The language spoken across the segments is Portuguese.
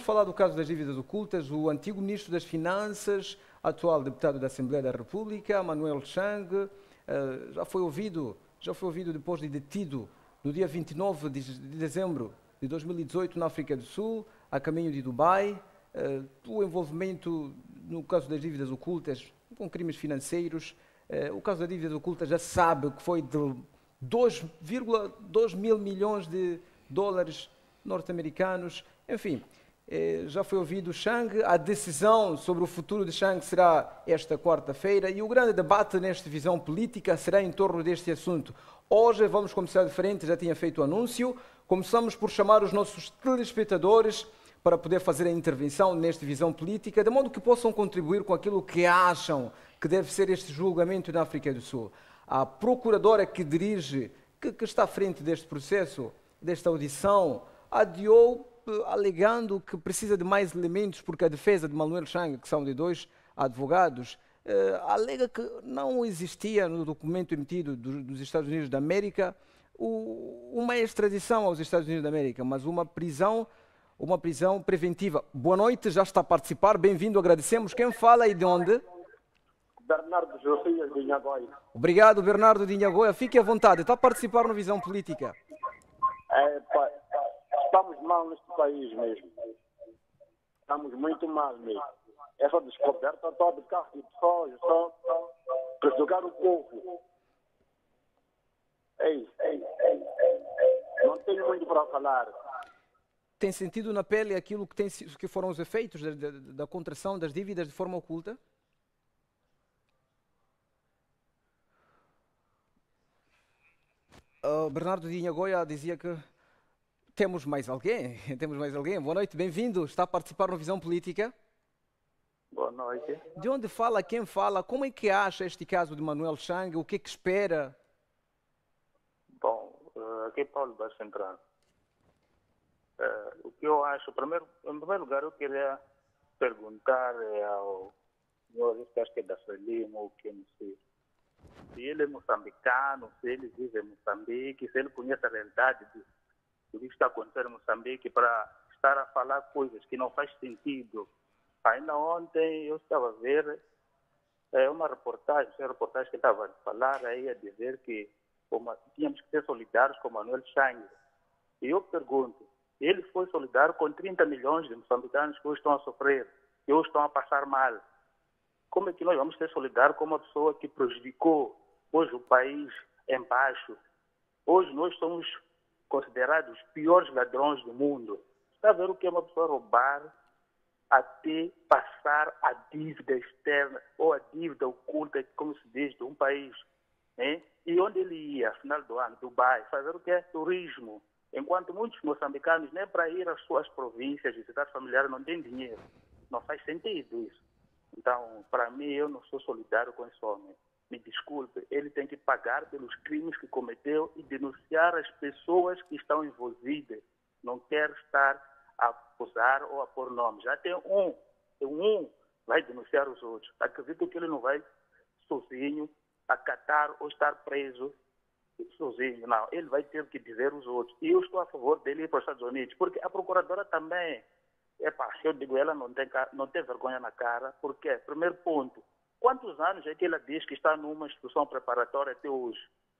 vamos falar do caso das dívidas ocultas. O antigo ministro das Finanças, atual deputado da Assembleia da República, Manuel Chang, já foi ouvido depois de detido no dia 29 de dezembro de 2018 na África do Sul, a caminho de Dubai. O envolvimento no caso das dívidas ocultas com crimes financeiros. O caso das dívidas ocultas já sabe que foi de 2,2 mil milhões de dólares norte-americanos. Enfim, já foi ouvido Chang. A decisão sobre o futuro de Chang será esta quarta-feira e o grande debate nesta visão política será em torno deste assunto. Hoje vamos começar diferente, já tinha feito o anúncio. Começamos por chamar os nossos telespectadores para poder fazer a intervenção nesta visão política, de modo que possam contribuir com aquilo que acham que deve ser este julgamento na África do Sul. A procuradora que dirige, que está à frente deste processo, desta audição, adiou, alegando que precisa de mais elementos, porque a defesa de Manuel Chang, que são de 2 advogados, alega que não existia no documento emitido dos Estados Unidos da América uma extradição aos Estados Unidos da América, mas uma prisão preventiva. Boa noite, já está a participar, bem-vindo, agradecemos. Quem fala e de onde? Bernardo Josias de Inhagoia. Obrigado, Bernardo de Inhagoia. Fique à vontade, está a participar na visão política. Estamos mal neste país mesmo. Estamos muito mal mesmo. Essa descoberta toda de carro de soja, só prejudicar o povo. Não tenho muito para falar. Tem sentido na pele aquilo que foram os efeitos da contração das dívidas de forma oculta? Bernardo de Inhagoia dizia que temos mais alguém. Boa noite, bem-vindo. Está a participar na visão política? Boa noite. De onde fala? Quem fala? Como é que acha este caso de Manuel Chang? O que é que espera? Bom, aqui é Paulo da Central. O que eu acho, em primeiro lugar, eu queria perguntar ao senhor, acho que é da Frelimo, ou que não sei, se ele é moçambicano, se ele vive em Moçambique, se ele conhece a realidade do que está acontecendo em Moçambique, para estar a falar coisas que não faz sentido. Ainda ontem eu estava a ver uma reportagem que estava a falar aí, a dizer que tínhamos que ser solidários com Manuel Chang. E eu pergunto, ele foi solidário com 30 milhões de moçambicanos que hoje estão a sofrer, que hoje estão a passar mal. Como é que nós vamos ser solidários com uma pessoa que prejudicou hoje o país em baixo? Hoje nós somos considerados os piores ladrões do mundo. Está a ver o que é uma pessoa roubar até passar a dívida externa ou a dívida oculta, como se diz, de um país. Né? E onde ele ia, no final do ano, Dubai, fazer o que é turismo. Enquanto muitos moçambicanos, nem para ir às suas províncias, visitar familiares, não têm dinheiro. Não faz sentido isso. Então, para mim, eu não sou solidário com esse homem. Me desculpe, ele tem que pagar pelos crimes que cometeu e denunciar as pessoas que estão envolvidas. Não quero estar a acusar ou a pôr nomes. Já tem um vai denunciar os outros. Acredito que ele não vai sozinho acatar ou estar preso sozinho, não. Ele vai ter que dizer os outros. E eu estou a favor dele ir para os Estados Unidos, porque a procuradora também, eu digo, ela não tem vergonha na cara, porque, primeiro ponto, quantos anos é que ela diz que está numa instrução preparatória até hoje?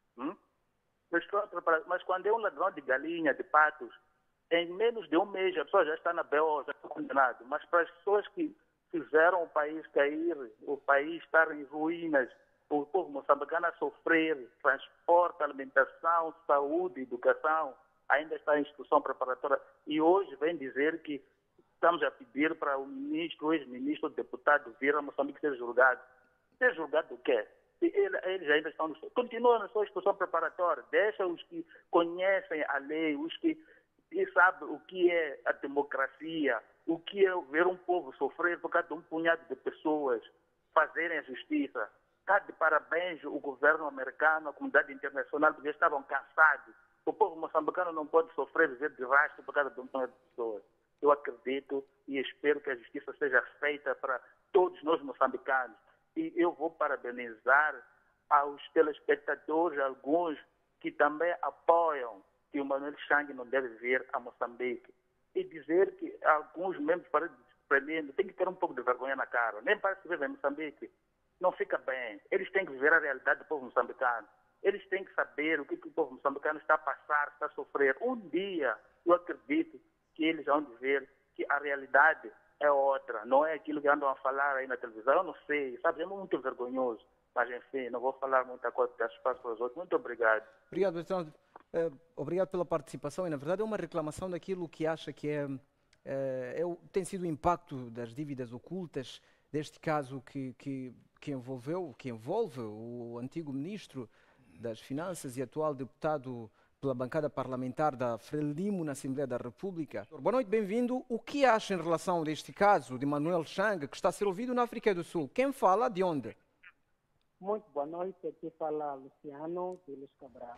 Mas quando é um ladrão de galinha, de patos, em menos de um mês a pessoa já está na BO, já está condenado. Mas para as pessoas que fizeram o país cair, o país estar em ruínas, o povo moçambicano a sofrer, transporte, alimentação, saúde, educação, ainda está em instrução preparatória. E hoje vem dizer que estamos a pedir para o ministro, o ex-ministro, o deputado vir a Moçambique ser julgado. Ser julgado do quê? Eles ainda estão... Continuam na sua instrução preparatória. Deixa os que conhecem a lei, os que sabem o que é a democracia, o que é ver um povo sofrer por causa de um punhado de pessoas fazerem a justiça. Está de parabéns o governo americano, a comunidade internacional, porque estavam cansados. O povo moçambicano não pode sofrer, viver de rastro por causa de um punhado de pessoas. Eu acredito e espero que a justiça seja feita para todos nós moçambicanos. E eu vou parabenizar aos telespectadores, alguns que também apoiam que o Manuel Chang não deve vir a Moçambique. e dizer que alguns membros para Frelimo têm que ter um pouco de vergonha na cara. Nem parece que vivem em Moçambique. Não fica bem. Eles têm que viver a realidade do povo moçambicano. Eles têm que saber o que o povo moçambicano está a passar, está a sofrer. Um dia, eu acredito que eles vão dizer que a realidade é outra, não é aquilo que andam a falar aí na televisão. Eu não sei, sabe? É muito vergonhoso. Mas, enfim, não vou falar muita coisa, dar espaço para os outros. Muito obrigado. Obrigado, Bertrand. Obrigado pela participação. E, na verdade, é uma reclamação daquilo que acha que tem sido o impacto das dívidas ocultas, deste caso que envolve o antigo ministro das Finanças e atual deputado pela bancada parlamentar da Frelimo na Assembleia da República. Boa noite, bem-vindo. O que acha em relação a este caso de Manuel Chang, que está a ser ouvido na África do Sul? Quem fala? De onde? Muito boa noite, aqui fala Luciano Vilas Cabral.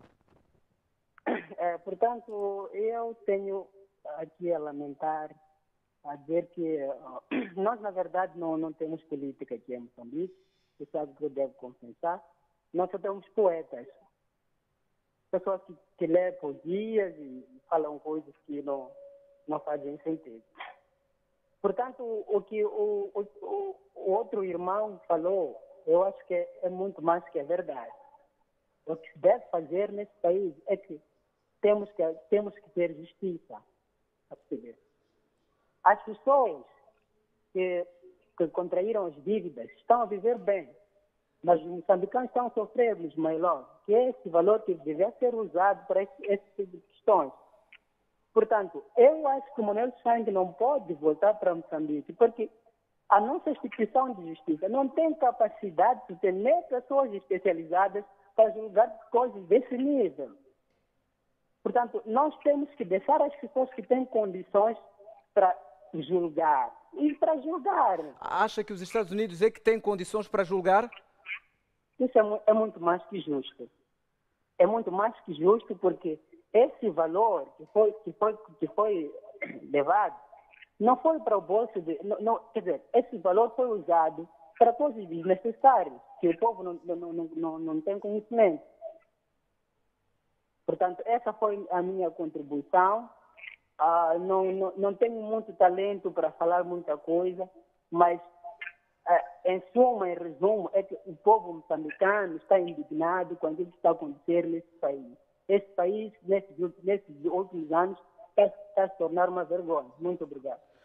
Portanto, eu tenho aqui a lamentar, a dizer que nós, na verdade, não temos política aqui em Moçambique, isso é algo que eu devo confessar. Nós só temos poetas, pessoas que lêem poesias e falam coisas que não fazem sentido. Portanto, o que o outro irmão falou, eu acho que é muito mais que a verdade. O que se deve fazer nesse país é que temos que ter justiça. As pessoas que contraíram as dívidas estão a viver bem, mas os moçambicanos estão a sofrer os maiores, que é esse valor que deve ser usado para esse tipo de questões. Portanto, eu acho que o Manuel Chang não pode voltar para Moçambique, porque a nossa instituição de justiça não tem capacidade de ter nem pessoas especializadas para julgar coisas desse nível. Portanto, nós temos que deixar as pessoas que têm condições para julgar. E para julgar. Acha que os Estados Unidos é que têm condições para julgar? Isso é muito mais que justo. É muito mais que justo porque esse valor que foi levado não foi para o bolso de... quer dizer, esse valor foi usado para coisas desnecessárias, que o povo não tem conhecimento. Portanto, essa foi a minha contribuição. Não tenho muito talento para falar muita coisa, mas, em suma, em resumo, é que o povo moçambicano está indignado com aquilo que está acontecendo nesse país. Esse país, nesses últimos anos, está a se tornar uma vergonha. Muito obrigado.